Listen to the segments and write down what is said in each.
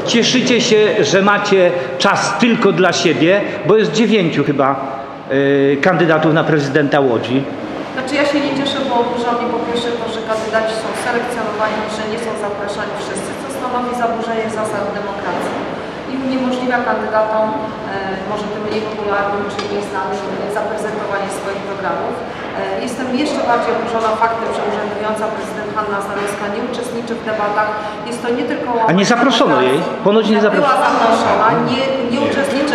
cieszycie się, że macie czas tylko dla siebie, bo jest 9 chyba kandydatów na prezydenta Łodzi. Znaczy ja się nie cieszę, bo oburza mnie po pierwsze to, że kandydaci są selekcjonowani, że nie są zapraszani wszyscy, co stanowi zaburzenie zasad demokracji i uniemożliwia kandydatom, może tym mniej popularnym czy mniej znanym, zaprezentowanie swoich programów. Jestem jeszcze bardziej oburzona faktem, że urzędująca prezydent Hanna Zalewska nie uczestniczy w debatach. Jest to nie tylko... A nie zaproszono jej? Ponoć nie zaproszono. Była zaproszona, nie uczestniczy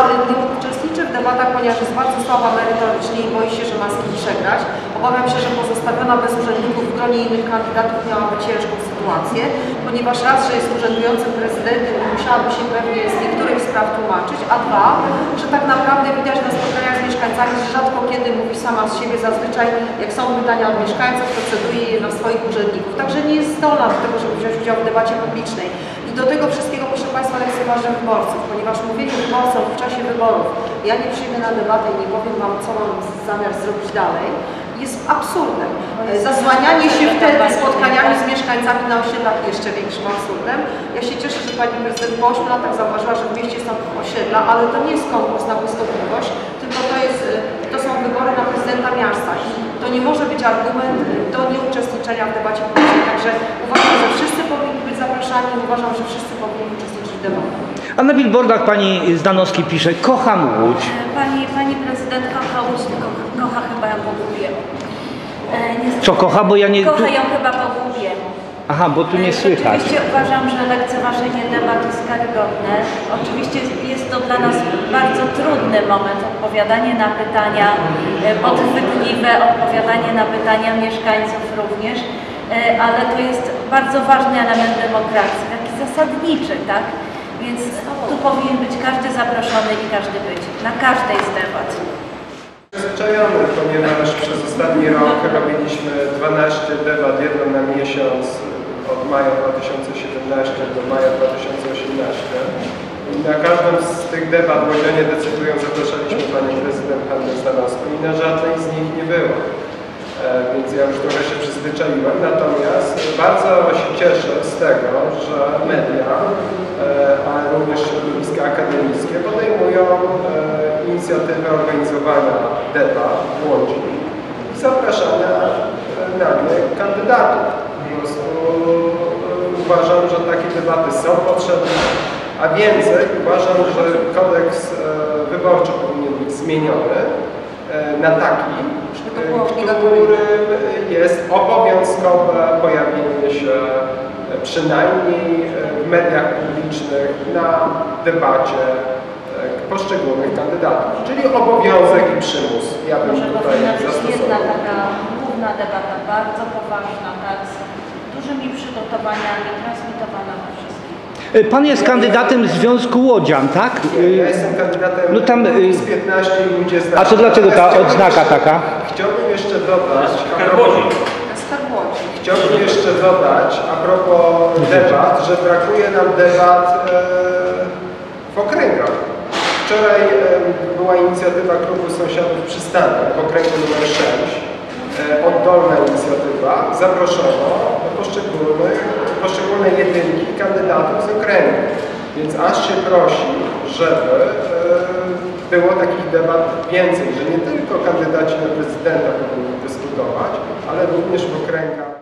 w debatach, ponieważ jest bardzo słaba merytorycznie i boi się, że ma z kim przegrać. Obawiam się, że pozostawiona bez urzędników w gronie innych kandydatów miałaby ciężką sytuację, ponieważ raz, że jest urzędującym prezydentem i musiałaby się pewnie z niektórych spraw tłumaczyć, a dwa, że tak naprawdę widać na spotkaniach z mieszkańcami, że rzadko kiedy mówi sama z siebie, zazwyczaj jak są pytania od mieszkańców, proceduje je na swoich urzędników. Także nie jest zdolna do tego, żeby wziąć udział w debacie publicznej. I do tego wszystkiego, proszę Państwa, lekceważę wyborców, ponieważ mówienie wyborcom w czasie wyborów, ja nie przyjdę na debatę i nie powiem Wam, co mam zamiar zrobić dalej, jest absurdem. Zasłanianie się wtedy spotkaniami z mieszkańcami na osiedlach jeszcze większym absurdem. Ja się cieszę, że Pani Prezydent po 8 latach zauważyła, że w mieście są osiedla, ale to nie jest konkurs na błyskotliwość, tylko to są wybory na prezydenta miasta i to nie może być argument do nieuczestniczenia w debacie publicznej. Także uważam, że wszyscy powinni być zapraszani, uważam, że wszyscy powinni uczestniczyć w debatach. A na billboardach pani Zdanowski pisze: kocham Łódź. Pani prezydent kocha Łódź, tylko kocha chyba ją po gubiemu. Co kocha? Bo ja nie... Kocha ją chyba po gubiemu. Aha, bo tu nie słychać. Oczywiście uważam, że lekceważenie debat jest karygodne. Oczywiście jest to dla nas bardzo trudny moment, odpowiadanie na pytania, podchwytliwe odpowiadanie na pytania mieszkańców również, ale to jest bardzo ważny element demokracji, taki zasadniczy, tak? Więc tu powinien być każdy zaproszony i każdy być, na każdej z debat. Przyzwyczajony, ponieważ przez ostatni rok robiliśmy 12 debat, jedną na miesiąc od maja 2017 do maja 2018. I na każdą z tych debat łodzianie decydują, zapraszaliśmy Panią Prezydent Hannę Zdanowską i na żadnej z nich nie było. Więc ja już trochę się przyzwyczaiłem. Natomiast bardzo się cieszę z tego, że media, ale również środowiska akademickie podejmują inicjatywę organizowania debat w Łodzi i zapraszania nagle kandydatów. Po prostu uważam, że takie debaty są potrzebne, a więcej uważam, że kodeks wyborczy powinien być zmieniony na taki, w którym jest obowiązkowe pojawienie się przynajmniej w mediach publicznych na debacie poszczególnych kandydatów, czyli obowiązek i przymus. Ja bym tutaj zastosował. Jedna taka główna debata, bardzo poważna, tak, z dużymi przygotowaniami, transmitowana we wszystkich. Pan jest kandydatem Związku Łodzian, tak? Ja jestem kandydatem no tam, z 15 i ludzie znają. A to dlaczego ta odznaka taka? Chciałbym jeszcze dodać, Chciałbym jeszcze dodać a propos debat, że brakuje nam debat w okręgach. Wczoraj była inicjatywa Klubu Sąsiadów Przystanek w okręgu nr 6. Oddolna inicjatywa. Zaproszono poszczególne jedynki kandydatów z okręgu. Więc aż się prosi, żeby było takich debat więcej, że nie tylko kandydaci na prezydenta powinni dyskutować, ale również w okręgach.